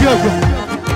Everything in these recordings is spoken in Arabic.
وياكم.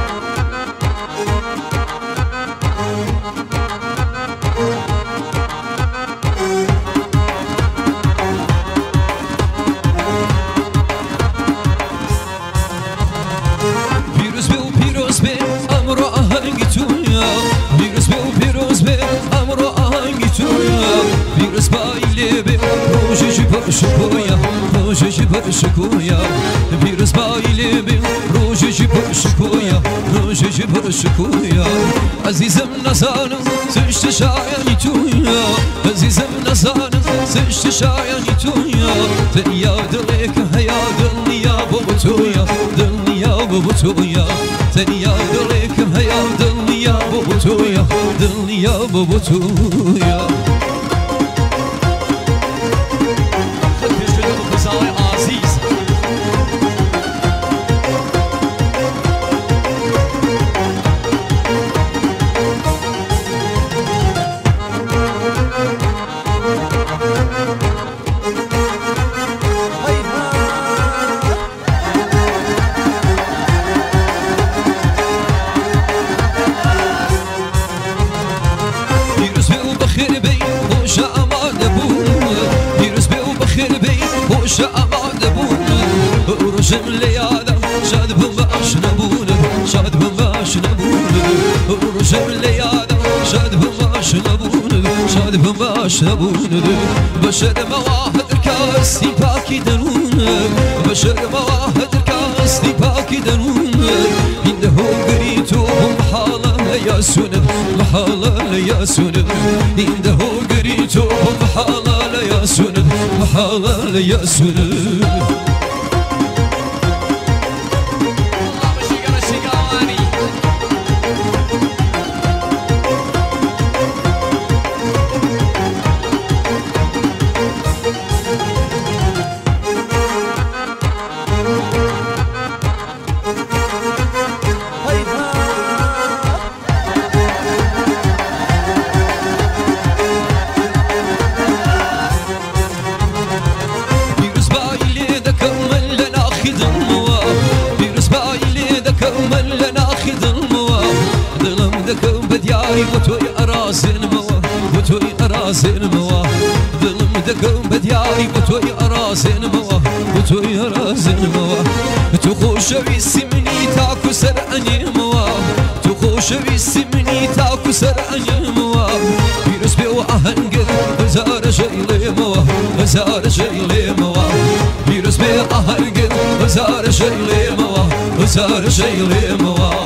شكويا بيرز بايلي بي روجي بشكويا روجي بشكويا عزيزم نزانا سشت شاياني تويا عزيزم نزانا سشت شاياني تويا تنيا دليك هيا دلني يا بوبتويا دلني يا بوبتويا تنيا دليك هيا دلني يا بوبتويا دلني يا بوبتويا رجم ليالا شاد بماش نبونا شاد بماش نبونا رجم ليالا شاد بماش نبونا شاد بماش نبونا بشر مواهد الكاستي باكي درونا بشر مواهد الكاستي باكي درونا إنه قريتو محالا يا سنب محالا يا سنب إنه قريتو محالا يا سنب محالا يا سنب وتوي أراسن موا وتوي أراسن موا ظلم دكم بدياري وتوي أراسن موا وتوي أراسن موا تخوش بسمني تاكو سرعني موا تخوش بسمني تاكو سرعني موا بيرس بيو أهنجر بزار شيلي موا بزار شيلي موا بيرس بيو أهنجر بزار شيلي موا بزار شيلي موا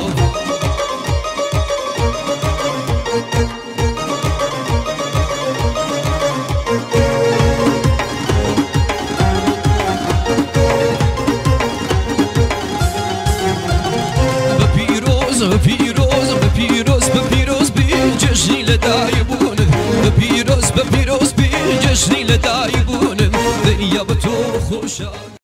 ببيروز بجشني لدايبون ببيروز بجشني لدايبون دنيا بتو خوشا